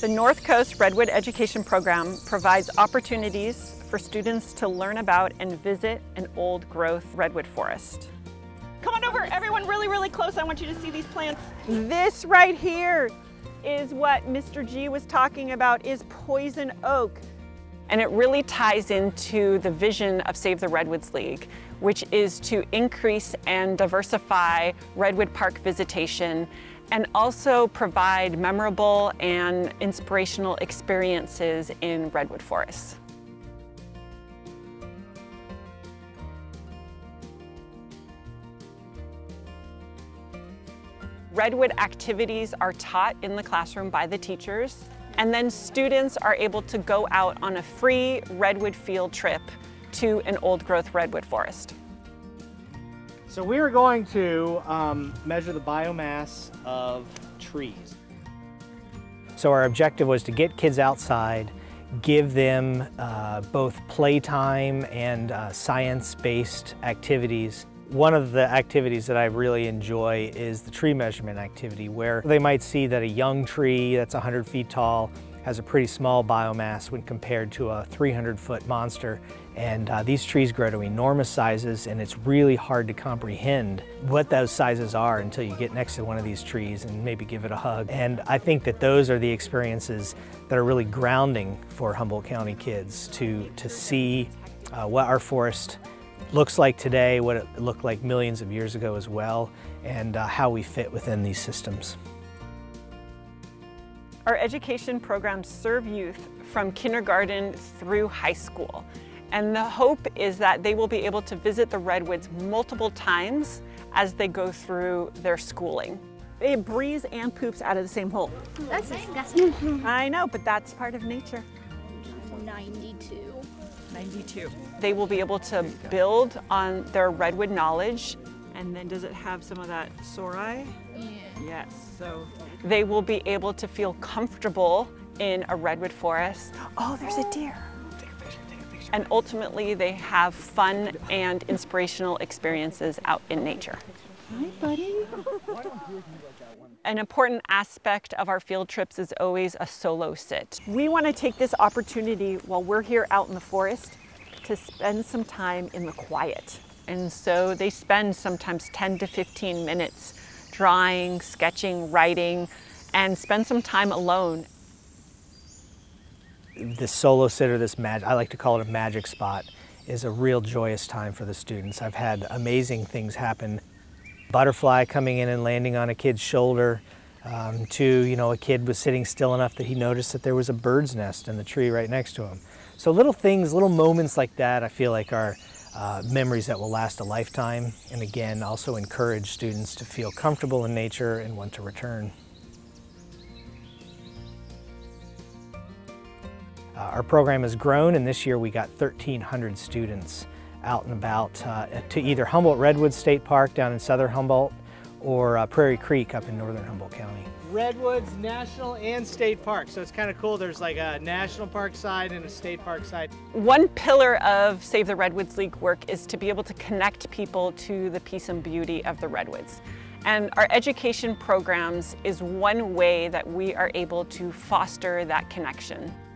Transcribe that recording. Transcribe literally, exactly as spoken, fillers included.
The North Coast Redwood Education Program provides opportunities for students to learn about and visit an old-growth redwood forest. Come on over, everyone, really, really close. I want you to see these plants. This right here is what Mister G was talking about, is poison oak. And it really ties into the vision of Save the Redwoods League, which is to increase and diversify Redwood Park visitation and also provide memorable and inspirational experiences in redwood forests. Redwood activities are taught in the classroom by the teachers, and then students are able to go out on a free redwood field trip to an old-growth redwood forest. So we are going to um, measure the biomass of trees. So our objective was to get kids outside, give them uh, both playtime and uh, science-based activities. One of the activities that I really enjoy is the tree measurement activity, where they might see that a young tree that's one hundred feet tall has a pretty small biomass when compared to a three hundred foot monster. And uh, these trees grow to enormous sizes, and it's really hard to comprehend what those sizes are until you get next to one of these trees and maybe give it a hug. And I think that those are the experiences that are really grounding for Humboldt County kids, to, to see uh, what our forest looks like today, what it looked like millions of years ago as well, and uh, how we fit within these systems. Our education programs serve youth from kindergarten through high school. And the hope is that they will be able to visit the redwoods multiple times as they go through their schooling. It breathes and poops out of the same hole. That's disgusting. I know, but that's part of nature. ninety-two. ninety-two. They will be able to build on their redwood knowledge. And then does it have some of that sori? Yeah. Yes, so they will be able to feel comfortable in a redwood forest. Oh, there's a deer. Take a picture, take a picture. And ultimately they have fun and inspirational experiences out in nature. Hi, buddy. An important aspect of our field trips is always a solo sit. We want to take this opportunity while we're here out in the forest to spend some time in the quiet. And so they spend sometimes ten to fifteen minutes drawing, sketching, writing, and spend some time alone. This solo sit, or this mag I like to call it a magic spot, is a real joyous time for the students. I've had amazing things happen. Butterfly coming in and landing on a kid's shoulder, um, to, you know, a kid was sitting still enough that he noticed that there was a bird's nest in the tree right next to him. So little things, little moments like that, I feel like are Uh, memories that will last a lifetime, and again also encourage students to feel comfortable in nature and want to return. Uh, our program has grown, and this year we got thirteen hundred students out and about uh, to either Humboldt Redwoods State Park down in southern Humboldt or uh, Prairie Creek up in northern Humboldt County. Redwoods National and State Park, so it's kind of cool. There's like a national park side and a state park side. One pillar of Save the Redwoods League work is to be able to connect people to the peace and beauty of the redwoods. And our education programs is one way that we are able to foster that connection.